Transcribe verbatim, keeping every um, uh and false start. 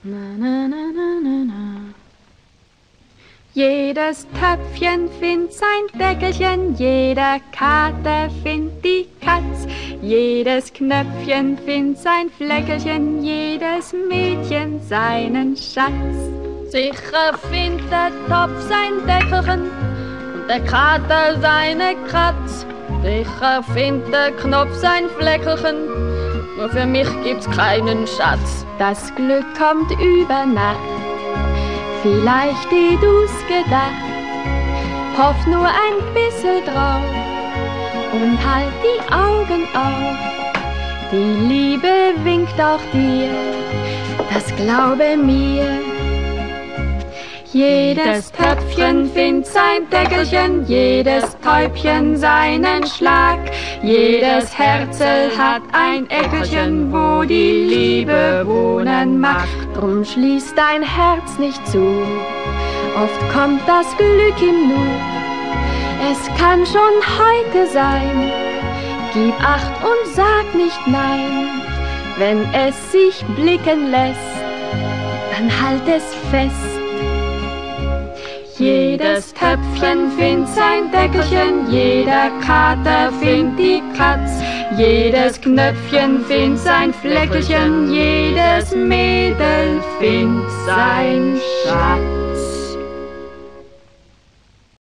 Na, na, na, na, na, na. Jedes Töpfchen findet sein Deckelchen, jeder Kater findet die Katz. Jedes Knöpfchen findet sein Fleckelchen, jedes Mädchen seinen Schatz. Sicher findet der Topf sein Deckelchen und der Kater seine Kratz. Sicher findet der Knopf sein Fleckelchen, nur für mich gibt's keinen Schatz. Das Glück kommt über Nacht, vielleicht wie du's gedacht. Hoff nur ein bisschen drauf und halt die Augen auf. Die Liebe winkt auch dir, das glaube mir. Jedes Töpfchen findet sein Deckelchen, jedes Täubchen seinen Schlag. Jedes Herzl hat ein Eckelchen, wo die Liebe wohnen mag. Drum schließ dein Herz nicht zu, oft kommt das Glück im Nu. Es kann schon heute sein, gib Acht und sag nicht nein. Wenn es sich blicken lässt, dann halt es fest. Jedes Töpfchen findet sein Deckelchen, jeder Kater findet die Katz. Jedes Knöpfchen findet sein Fleckelchen, jedes Mädel findet sein Schatz.